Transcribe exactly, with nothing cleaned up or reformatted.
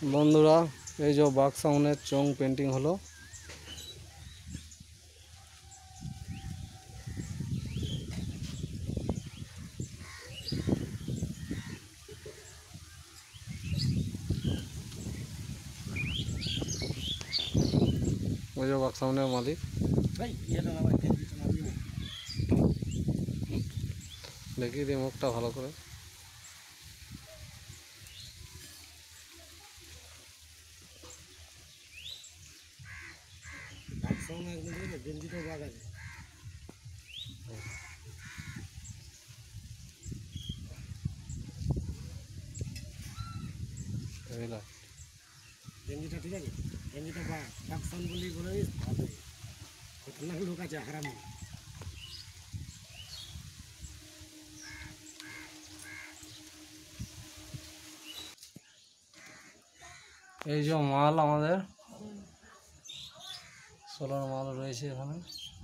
বন্ধুরা, এই যে বাক্সাউনের চোং পেন্টিং হলো। ওই যে বাক্সাউনের মালিক দেখিয়ে দিই মুখটা ভালো করে। গেঞ্জিটা ঠিক আছে, গেঞ্জিটা বা বাক্সাউন বলি বলে খতরনাক লোক আছে হারামি। এই যে মাল আমাদের সোলার মাল রয়েছে এখানে।